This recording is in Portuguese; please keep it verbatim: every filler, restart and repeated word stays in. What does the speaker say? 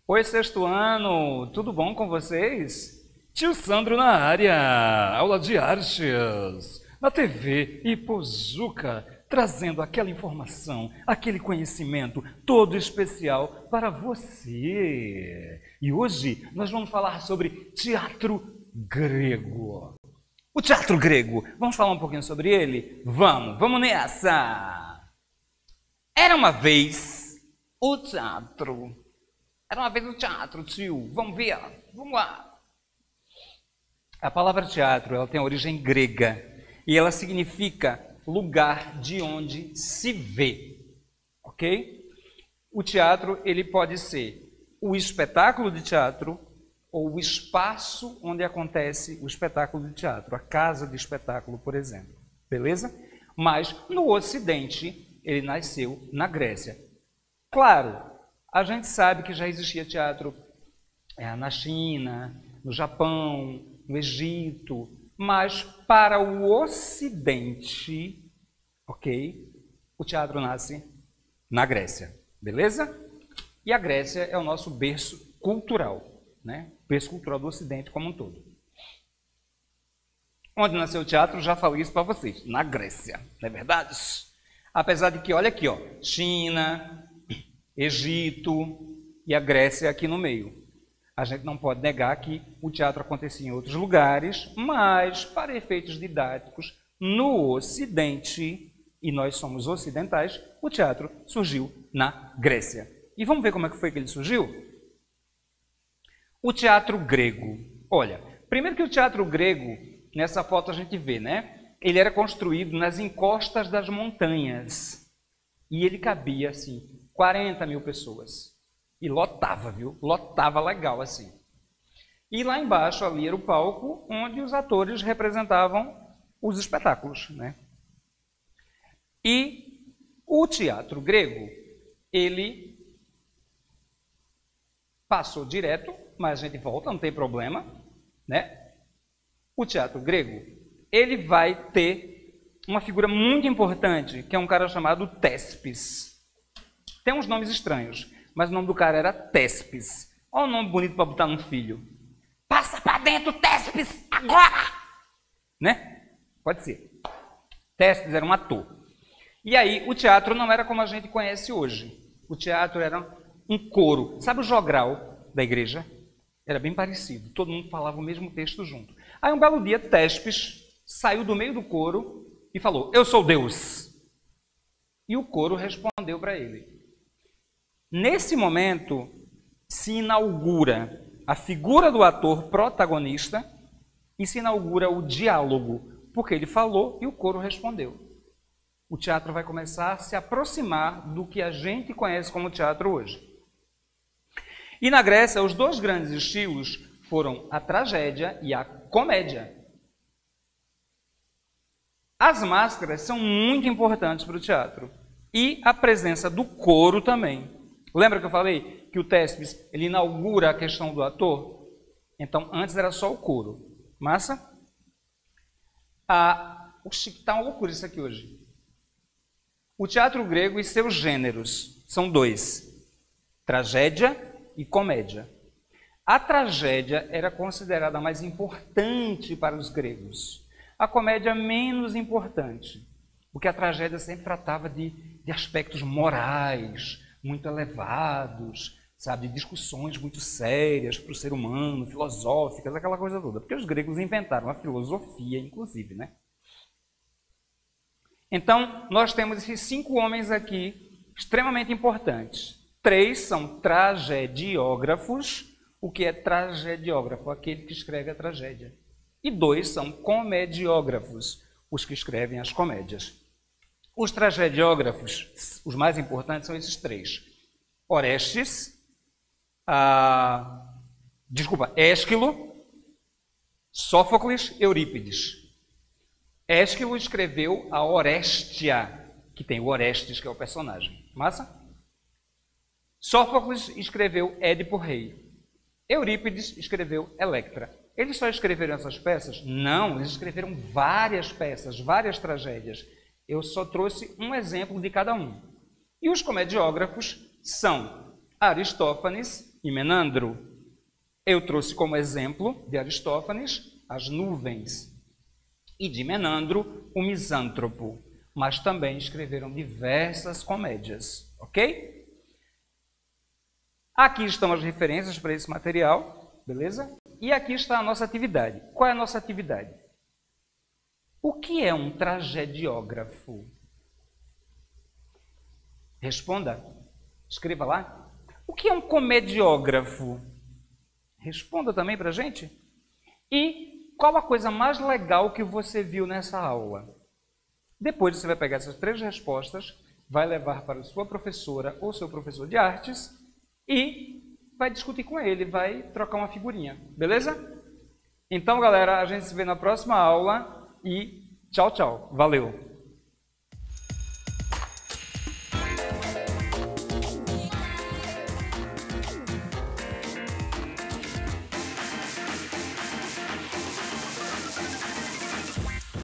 Oi, sexto ano, tudo bom com vocês? Tio Sandro na área, aula de artes, na T V Ipojuca, trazendo aquela informação, aquele conhecimento todo especial para você. E hoje nós vamos falar sobre teatro grego. O teatro grego, vamos falar um pouquinho sobre ele? Vamos, vamos nessa! Era uma vez o teatro. Era uma vez o teatro, tio. Vamos ver, vamos lá. A palavra teatro, ela tem origem grega e ela significa lugar de onde se vê, ok? O teatro, ele pode ser o espetáculo de teatro ou o espaço onde acontece o espetáculo de teatro, a casa de espetáculo, por exemplo, beleza? Mas no Ocidente, ele nasceu na Grécia. Claro, a gente sabe que já existia teatro é, na China, no Japão, no Egito, mas para o Ocidente, ok? O teatro nasce na Grécia, beleza? E a Grécia é o nosso berço cultural, né? Berço cultural do Ocidente como um todo. Onde nasceu o teatro, já falei isso para vocês, na Grécia, não é verdade? Apesar de que, olha aqui, ó, China, Egito e a Grécia aqui no meio. A gente não pode negar que o teatro acontecia em outros lugares, mas, para efeitos didáticos, no Ocidente, e nós somos ocidentais, o teatro surgiu na Grécia. E vamos ver como é que foi que ele surgiu? O teatro grego. Olha, primeiro que o teatro grego, nessa foto a gente vê, né? Ele era construído nas encostas das montanhas. E ele cabia, assim, quarenta mil pessoas. E lotava, viu? Lotava legal, assim. E lá embaixo, ali era o palco onde os atores representavam os espetáculos, né? E o teatro grego, ele passou direto, mas a gente volta, não tem problema, né? O teatro grego, ele vai ter uma figura muito importante, que é um cara chamado Téspis. Tem uns nomes estranhos, mas o nome do cara era Téspis. Olha o nome bonito para botar num filho. Passa para dentro, Téspis, agora! Né? Pode ser. Téspis era um ator. E aí, o teatro não era como a gente conhece hoje. O teatro era um coro. Sabe o jogral da igreja? Era bem parecido. Todo mundo falava o mesmo texto junto. Aí, um belo dia, Téspis saiu do meio do coro e falou, eu sou Deus. E o coro respondeu para ele. Nesse momento, se inaugura a figura do ator protagonista e se inaugura o diálogo, porque ele falou e o coro respondeu. O teatro vai começar a se aproximar do que a gente conhece como teatro hoje. E na Grécia, os dois grandes estilos foram a tragédia e a comédia. As máscaras são muito importantes para o teatro. E a presença do coro também. Lembra que eu falei que o Téspis, ele inaugura a questão do ator? Então, antes era só o coro. Massa? Ah, oxi, tá uma loucura isso aqui hoje. O teatro grego e seus gêneros são dois. Tragédia e comédia. A tragédia era considerada a mais importante para os gregos. A comédia menos importante. Porque a tragédia sempre tratava de, de aspectos morais, muito elevados, sabe, de discussões muito sérias para o ser humano, filosóficas, aquela coisa toda. Porque os gregos inventaram a filosofia, inclusive, né? Então, nós temos esses cinco homens aqui extremamente importantes. Três são tragediógrafos. O que é tragediógrafo? Aquele que escreve a tragédia. E dois são comediógrafos, os que escrevem as comédias. Os tragediógrafos, os mais importantes, são esses três. Orestes, ah, desculpa, Ésquilo, Sófocles, Eurípides. Ésquilo escreveu a Oréstia, que tem o Orestes, que é o personagem. Massa? Sófocles escreveu Édipo Rei. Eurípides escreveu Electra. Eles só escreveram essas peças? Não, eles escreveram várias peças, várias tragédias. Eu só trouxe um exemplo de cada um. E os comediógrafos são Aristófanes, e Menandro. Eu trouxe como exemplo de Aristófanes as nuvens e de Menandro o misântropo, mas também escreveram diversas comédias, ok? Aqui estão as referências para esse material, beleza? E aqui está a nossa atividade. Qual é a nossa atividade? O que é um tragediógrafo? Responda. Escreva lá. O que é um comediógrafo? Responda também para a gente. E qual a coisa mais legal que você viu nessa aula? Depois você vai pegar essas três respostas, vai levar para a sua professora ou seu professor de artes e vai discutir com ele, vai trocar uma figurinha, beleza? Então, galera, a gente se vê na próxima aula e tchau, tchau. Valeu!